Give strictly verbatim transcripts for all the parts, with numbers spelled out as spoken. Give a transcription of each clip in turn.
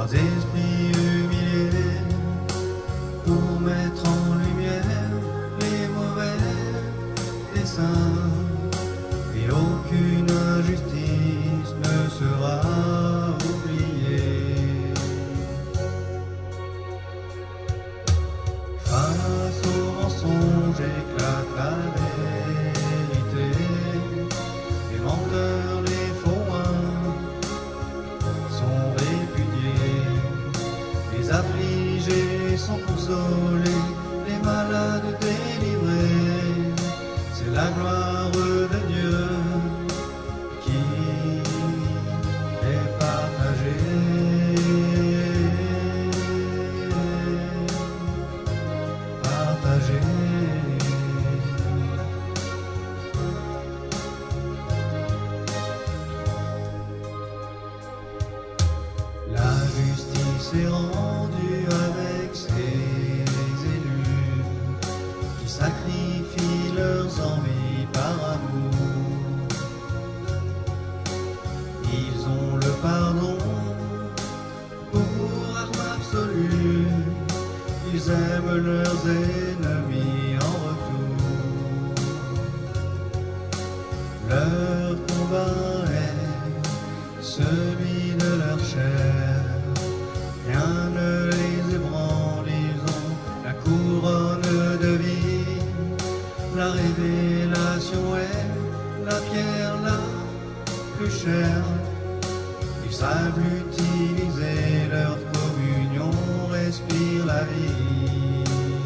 leurs esprits humiliés, pour mettre en lumière les mauvais desseins, et aucune injustice ne sera oubliée. Face au mensonge éclate la vérité, les menteurs, les faux sont répudiés, les affligés sont consolés, les malades délivrés. C'est la gloire de Dieu qui est partagée, partagée. La justice est rendue avec ses élus qui sacrifient leurs envies par amour. Ils ont le pardon pour arme absolue, ils aiment leurs ennemis en retour. Leur combat est celui de leur chair, rien ne les ébranle, ils ont la couronne de vie. La révélation est la pierre la plus chère. Ils savent l'utiliser, leur communion respire la vie.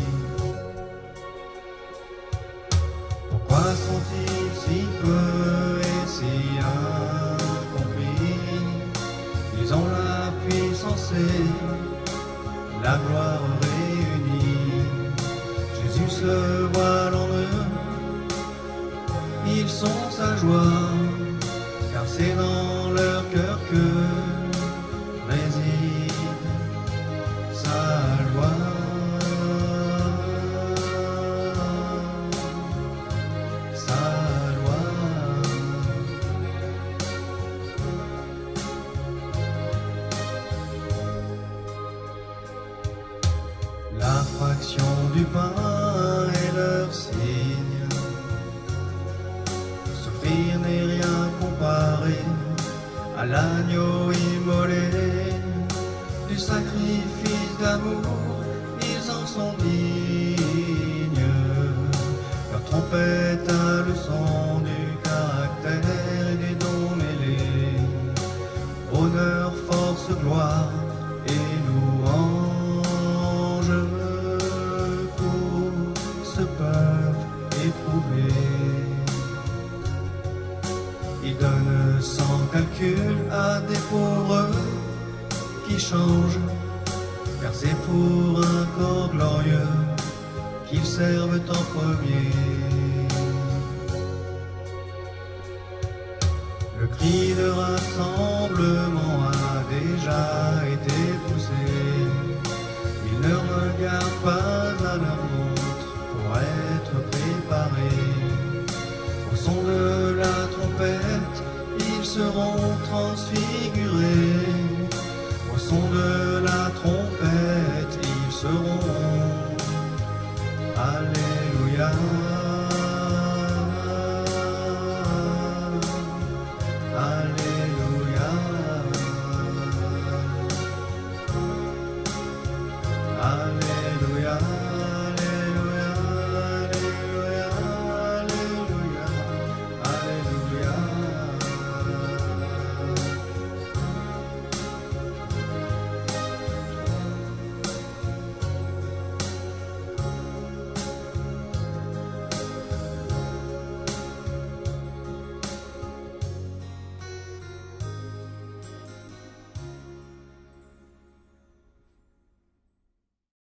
Pourquoi sont-ils si peu et si incompris? Ils ont la puissance et la gloire réunie. Jésus se voile en eux, ils sont sa joie, car c'est dans leur cœur que réside sa loi. Sa loi. La fraction du pain est leur signe. Souffrir n'est rien comparé à l'agneau immolé. Du sacrifice d'amour, ils en sont dignes. Leur trompette a le son du caractère et des dons mêlés. Honneur, force, gloire et louange pour ce peuple éprouvé. Ils donnent sans calcul à des pauvres qui changent, car c'est pour un corps glorieux qu'ils servent en premier. Le cri de rassemblement